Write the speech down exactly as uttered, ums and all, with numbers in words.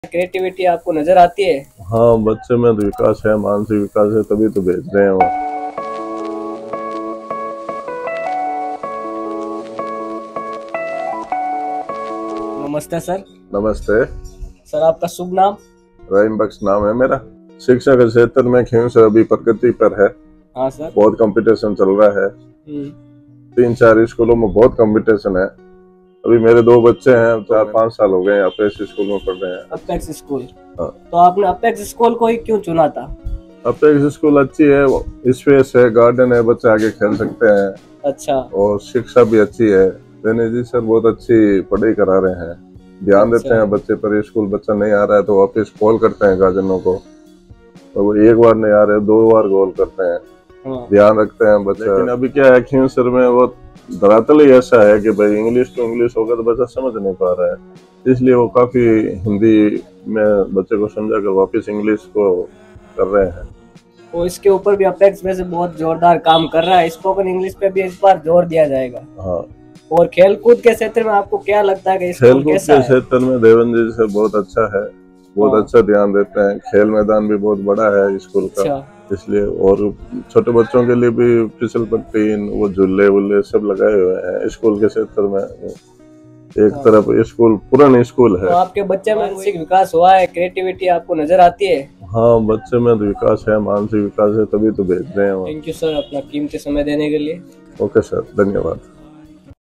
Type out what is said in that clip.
Creativity आपको नजर आती है? हाँ, बच्चे में तो विकास है, मानसिक विकास है, तभी तो भेज रहे हैं वो। नमस्ते सर। नमस्ते सर, आपका शुभ नाम? रहीम बख्श नाम है मेरा। शिक्षा के क्षेत्र में खींव से अभी प्रगति पर है। हाँ सर। बहुत कंपटीशन चल रहा है, तीन चार स्कूलों में बहुत कंपटीशन है। अभी मेरे दो बच्चे हैं, चार पाँच साल हो गए अपेक्स स्कूल में पढ़ रहे हैं। Apex school? हाँ। तो आपने अपेक्स स्कूल को ही क्यों चुना था? अपेक्स स्कूल अच्छी है, स्पेस है, गार्डन है, बच्चे आगे खेल सकते हैं। अच्छा। और शिक्षा भी अच्छी है। दिनेश जी सर बहुत अच्छी पढ़ाई करा रहे हैं, ध्यान देते हैं बच्चे पर। स्कूल बच्चा नहीं आ रहा है तो वापस कॉल करते हैं गार्जियनों को, तो वो एक बार नहीं आ रहे दो बार कॉल करते हैं, ध्यान रखते हैं बच्चा। लेकिन अभी क्या है, खींव सर में वो धरातल ही ऐसा है कि भाई इंग्लिश तो इंग्लिश होगा तो बच्चा समझ नहीं पा रहा है, इसलिए वो काफी हिंदी में बच्चे को समझा कर वापस इंग्लिश को कर रहे हैं। और इसके ऊपर भी अपेक्स में से बहुत जोरदार काम कर रहा है, स्पोकन इंग्लिश पे भी इस बार जोर दिया जाएगा। हाँ। और खेलकूद के क्षेत्र में आपको क्या लगता है कि खेलकूद के क्षेत्र में देवेंद्र जी से बहुत अच्छा है, बहुत अच्छा ध्यान देते हैं। खेल मैदान भी बहुत बड़ा है स्कूल का, इसलिए। और छोटे बच्चों के लिए भी फिसल पट्टी, वो झूले वूले सब लगाए हुए हैं स्कूल के क्षेत्र में। एक तरफ स्कूल पुराना स्कूल है। तो आपके बच्चे में मानसिक विकास हुआ है, क्रिएटिविटी आपको नजर आती है? हाँ, बच्चे में तो विकास है, मानसिक विकास है, तभी तो भेज रहे हैं। थैंक यू सर अपना कीमती समय देने के लिए। ओके सर, धन्यवाद।